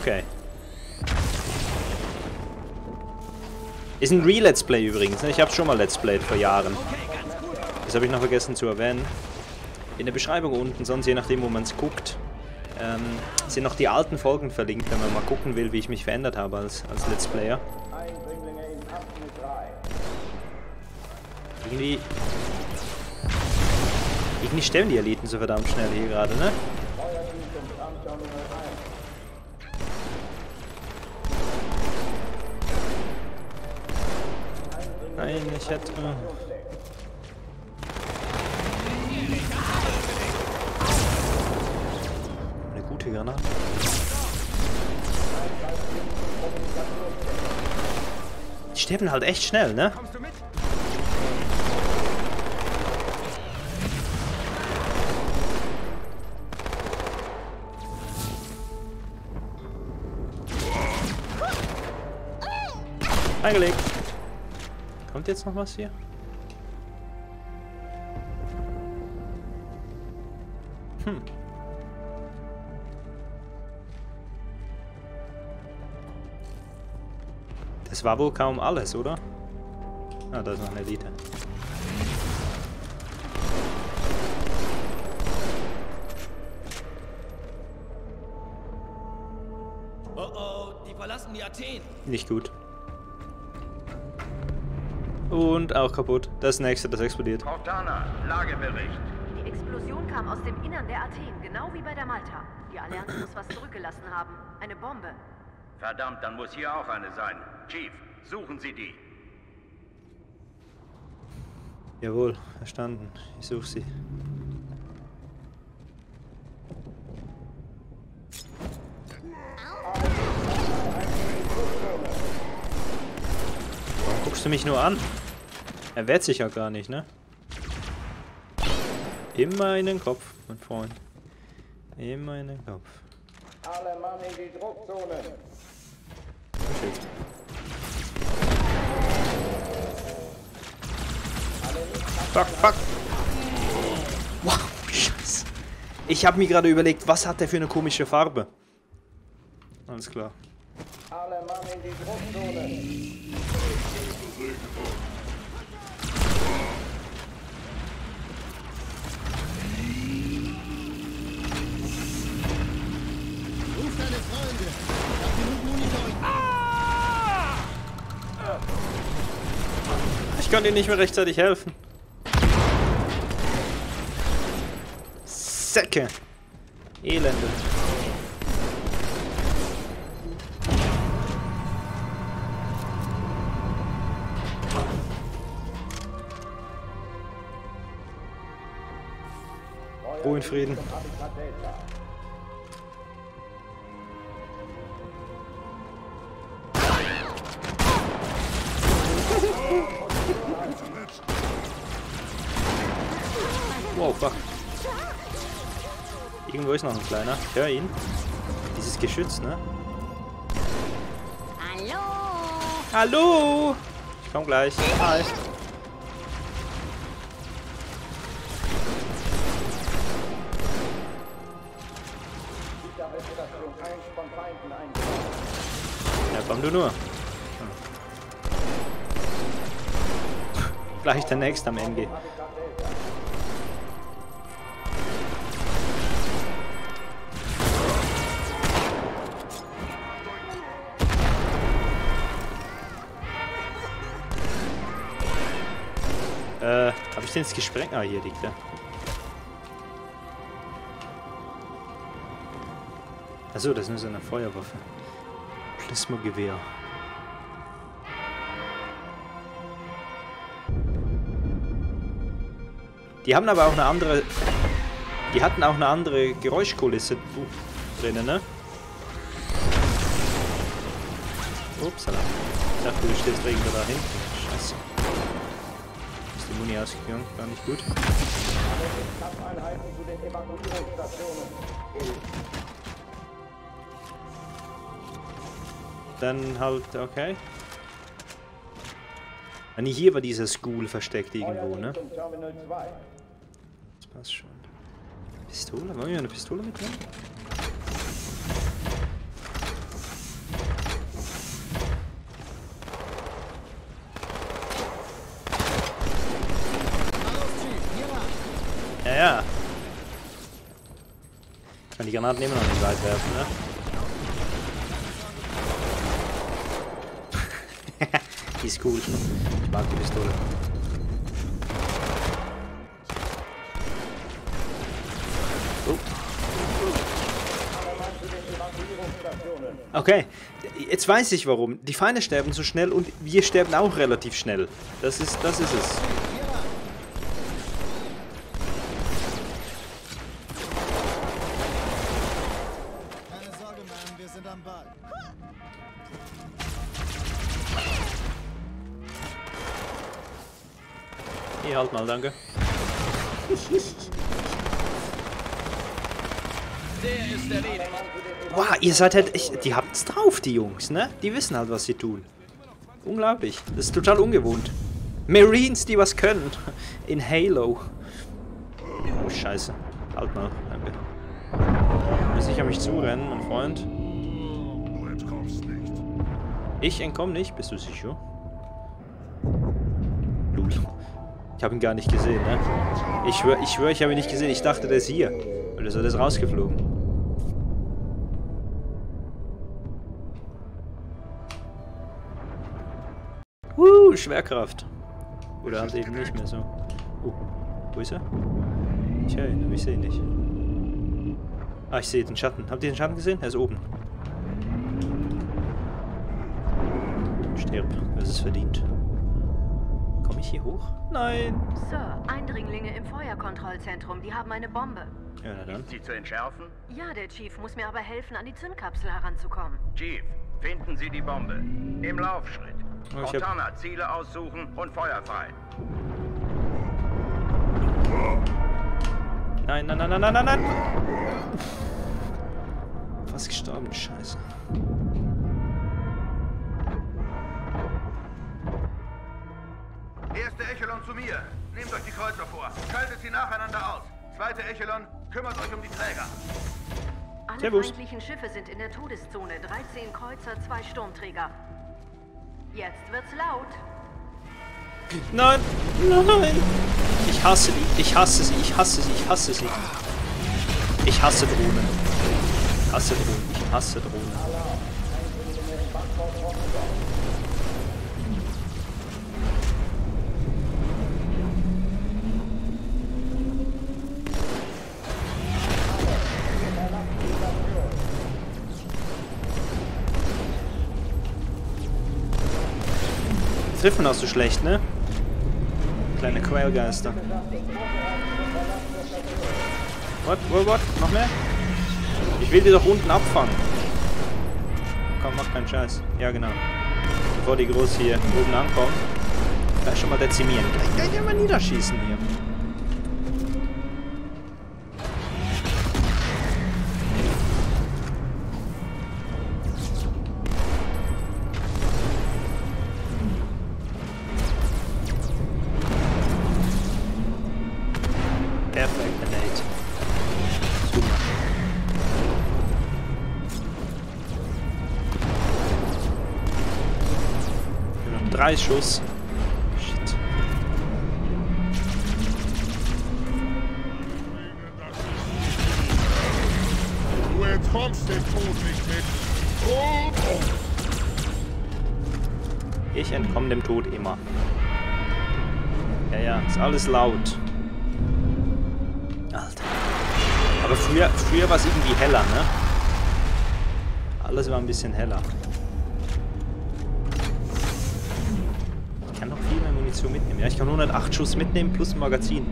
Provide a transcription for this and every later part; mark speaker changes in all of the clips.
Speaker 1: Okay. Ist ein Re-Let's Play übrigens, ne? Ich habe schon mal Let's Played vor Jahren. Das habe ich noch vergessen zu erwähnen. In der Beschreibung unten, sonst je nachdem, wo man es guckt, sind noch die alten Folgen verlinkt, wenn man mal gucken will, wie ich mich verändert habe als Let's Player. Irgendwie stellen die Eliten so verdammt schnell hier gerade, ne? Nein, ich hätte... Eine gute Granate. Die sterben halt echt schnell, ne? Eingelegt. Kommt jetzt noch was hier? Das war wohl kaum alles, oder? Ah, da ist noch eine Elite.
Speaker 2: Oh oh, die verlassen die Athen.
Speaker 1: Nicht gut. Und auch kaputt. Das nächste, das explodiert.
Speaker 3: Cortana, Lagebericht.
Speaker 4: Die Explosion kam aus dem Innern der Athen, genau wie bei der Malta. Die Allianz muss was zurückgelassen haben. Eine Bombe.
Speaker 3: Verdammt, dann muss hier auch eine sein. Chief, suchen Sie die.
Speaker 1: Jawohl, verstanden. Ich suche sie. Warum guckst du mich nur an? Er wehrt sich ja gar nicht, ne? Immer in den Kopf, mein Freund. Immer in den Kopf.
Speaker 5: Alle Mann in die Druckzone.
Speaker 1: Perfekt. Fuck, fuck. Wow, scheiße. Ich habe mir gerade überlegt, was hat der für eine komische Farbe? Alles klar.
Speaker 5: Alle Mann in die Druckzone.
Speaker 2: Ruf deine Freunde. Ich hab genug Munition.
Speaker 1: Ich kann dir nicht mehr rechtzeitig helfen. Säcke. Elende. Ruhe in Frieden. Wow, fuck. Irgendwo ist noch ein kleiner. Ich höre ihn. Dieses Geschütz, ne?
Speaker 4: Hallo?
Speaker 1: Hallo! Ich komm gleich. Hi. Ja, komm du nur. Gleich der nächste am MG. Hab ich den jetzt gesprengt? Ah, hier liegt er. Achso, das ist nur so eine Feuerwaffe. Plasmagewehr. Die haben aber auch eine andere... Die hatten auch eine andere Geräuschkulisse drinnen, ne? Upsala. Ich dachte, du stehst irgendwo da hinten. Scheiße. Ist die Muni ausgegangen? Gar nicht gut. Dann halt, okay. Nee, hier war dieser School versteckt irgendwo, ne? Das passt schon. Pistole? Wollen wir eine Pistole mitnehmen? Kann die Granaten immer noch nicht weit werfen, ne? Die ist cool. Ich mag die Pistole. Oh. Okay, jetzt weiß ich warum. Die Feinde sterben so schnell und wir sterben auch relativ schnell. Das ist es.
Speaker 2: Keine Sorge, Mann, wir sind am Ball.
Speaker 1: Hier, halt mal, danke. Wow, ihr seid halt echt, die habt's drauf, die Jungs, ne? Die wissen halt, was sie tun. Unglaublich. Das ist total ungewohnt. Marines, die was können. In Halo. Oh, scheiße. Halt mal, danke. Du musst sicher mich zurennen, mein Freund.
Speaker 6: Du entkommst nicht.
Speaker 1: Ich entkomme nicht, bist du sicher? Lul. Ich habe ihn gar nicht gesehen, ne? Ich schwör, ich habe ihn nicht gesehen. Ich dachte, der ist hier. Oder ist er das rausgeflogen? Schwerkraft. Oder halt eben nicht mehr so. Wo ist er? Ich höre ihn, aber ich sehe ihn nicht. Ah, ich sehe den Schatten. Habt ihr den Schatten gesehen? Er ist oben. Stirb, du hast es verdient. Komme ich hier hoch? Nein!
Speaker 4: Sir, Eindringlinge im Feuerkontrollzentrum, die haben eine Bombe.
Speaker 1: Ja, na dann.
Speaker 3: Sie zu entschärfen?
Speaker 4: Ja, der Chief muss mir aber helfen, an die Zündkapsel heranzukommen.
Speaker 3: Chief, finden Sie die Bombe. Im Laufschritt.
Speaker 1: Oh, ich hab-
Speaker 3: Montana, Ziele aussuchen und Feuer frei.
Speaker 1: Nein, nein, nein, nein, nein, nein, nein! Fast gestorben, scheiße.
Speaker 7: Erste Echelon zu mir. Nehmt euch die Kreuzer vor. Schaltet sie nacheinander aus. Zweite Echelon, kümmert euch um die Träger.
Speaker 4: Alle
Speaker 1: Servus.
Speaker 4: feindlichen Schiffe sind in der Todeszone. 13 Kreuzer, 2 Sturmträger. Jetzt wird's laut.
Speaker 1: Nein! Nein! Ich hasse die. Ich hasse sie. Ich hasse sie. Ich hasse sie. Ich hasse Drohnen. Ich hasse Drohnen. Ich hasse Drohnen. Treffen auch so schlecht, ne? Kleine Quailgeister. What? Noch mehr? Ich will die doch unten abfangen. Komm, mach keinen Scheiß. Ja, genau. Bevor die groß hier oben ankommen. Gleich schon mal dezimieren. Gleich mal niederschießen hier. Perfekt, Nate. Super. Nur noch 3 Schuss. Shit.
Speaker 6: Du entkommst dem Tod nicht mit. Oh.
Speaker 1: Ich entkomme dem Tod immer. Ja, ist alles laut. Alter. Aber früher war es irgendwie heller, ne? Alles war ein bisschen heller. Ich kann noch viel mehr Munition mitnehmen. Ja, ich kann 108 Schuss mitnehmen plus ein Magazin.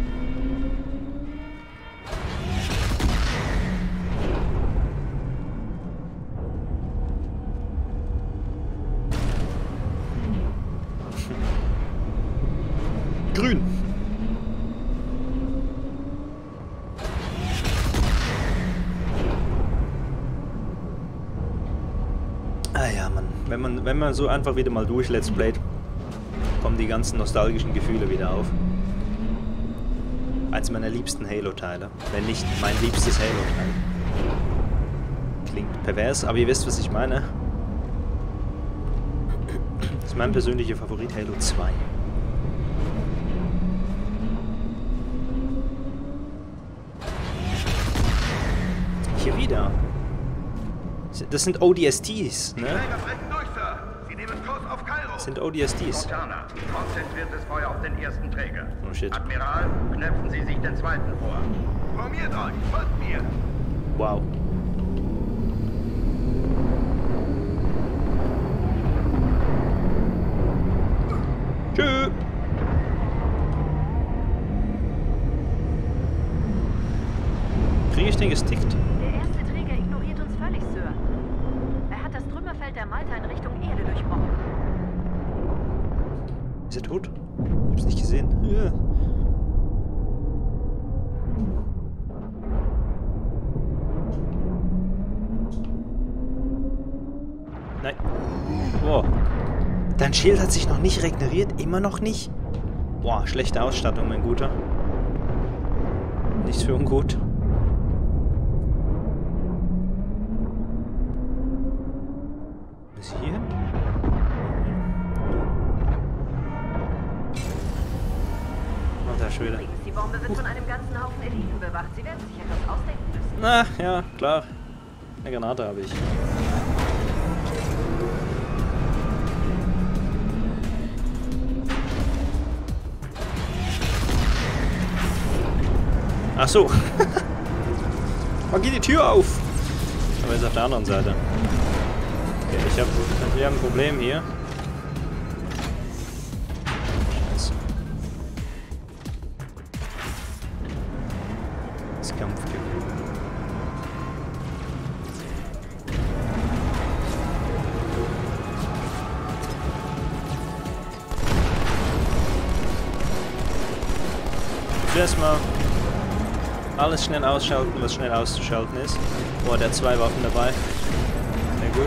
Speaker 1: Grün. Ah ja, Mann. Wenn man so einfach wieder mal durch Let's Play, kommen die ganzen nostalgischen Gefühle wieder auf. Eins meiner liebsten Halo-Teile. Wenn nicht mein liebstes Halo-Teil. Klingt pervers, aber ihr wisst, was ich meine. Das ist mein persönlicher Favorit, Halo 2. Hier wieder. Das sind ODSTs, ne?
Speaker 7: Träger brechen durch, Sir. Sie nehmen Kurs auf Kairo.
Speaker 1: Das sind ODSTs.
Speaker 3: Montana, konzentriertes Feuer auf den ersten Träger.
Speaker 1: Oh shit.
Speaker 3: Admiral, knöpfen Sie sich den zweiten vor.
Speaker 7: Formiert euch. Folgt mir.
Speaker 1: Wow. Tschö. Kriege ich den gestickt?
Speaker 4: Der erste Träger ignoriert uns völlig, Sir. Er hat das Trümmerfeld der Malta in Richtung Erde durchbrochen.
Speaker 1: Ist er tot? Ich hab's nicht gesehen. Ja. Nein. Boah. Dein Schild hat sich noch nicht regeneriert? Immer noch nicht? Boah, schlechte Ausstattung, mein Guter. Nichts für ungut. Bis hier? Oh, da schon wieder.
Speaker 4: Übrigens, die Bombe wird von einem ganzen Haufen Eliten bewacht. Sie werden sich etwas ausdenken müssen.
Speaker 1: Na, ja, klar. Eine Granate habe ich. Ach so. Mach die Tür auf. Aber ist auf der anderen Seite. Okay, wir haben ein Problem hier. Scheiße. Das Kampfgefühl. Erstmal alles schnell ausschalten, was schnell auszuschalten ist. Boah, der hat 2 Waffen dabei. Sehr gut.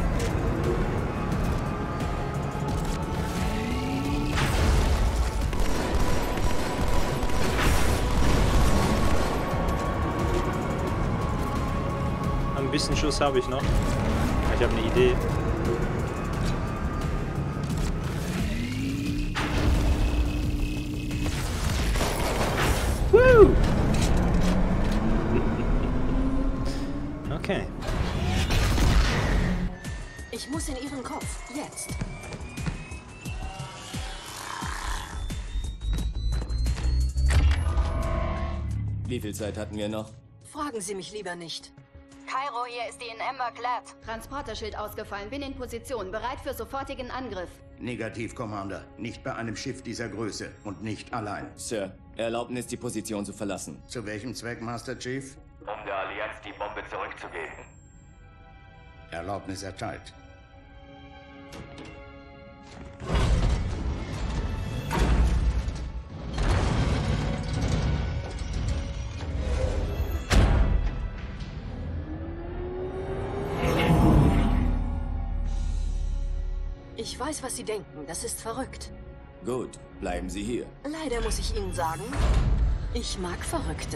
Speaker 1: Ein bisschen Schuss habe ich noch. Ich habe eine Idee. Woo! Okay.
Speaker 8: Ich muss in Ihren Kopf. Jetzt.
Speaker 9: Wie viel Zeit hatten wir noch?
Speaker 8: Fragen Sie mich lieber nicht.
Speaker 10: Kairo, hier ist die in Ember Glad.
Speaker 11: Transporterschild ausgefallen. Bin in Position. Bereit für sofortigen Angriff.
Speaker 3: Negativ, Commander. Nicht bei einem Schiff dieser Größe und nicht allein.
Speaker 9: Sir, Erlaubnis, die Position zu verlassen.
Speaker 3: Zu welchem Zweck, Master Chief?
Speaker 12: Um der Allianz die Bombe zurückzugeben.
Speaker 3: Erlaubnis erteilt.
Speaker 8: Ich weiß, was Sie denken. Das ist verrückt.
Speaker 9: Gut, bleiben Sie hier.
Speaker 8: Leider muss ich Ihnen sagen, ich mag Verrückte.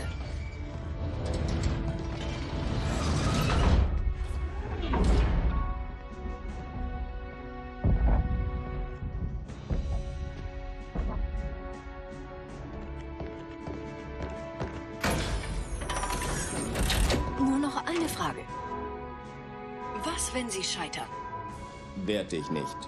Speaker 8: Nur noch eine Frage. Was, wenn Sie scheitern?
Speaker 9: Werd dich nicht.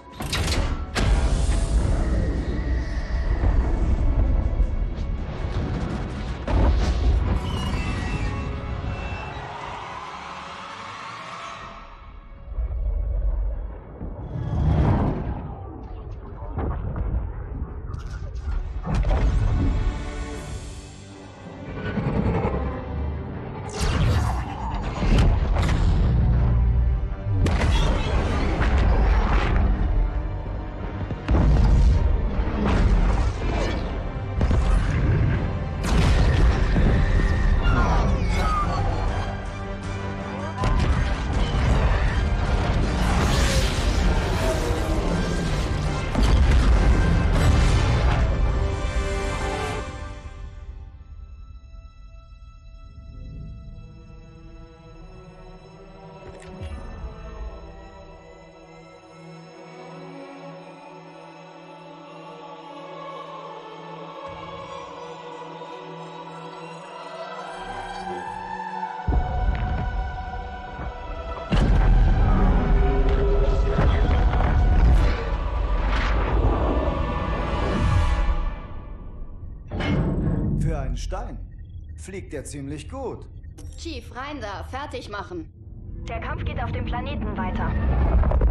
Speaker 13: fliegt er ziemlich gut.
Speaker 11: Chief, rein da, fertig machen.
Speaker 10: Der Kampf geht auf dem Planeten weiter.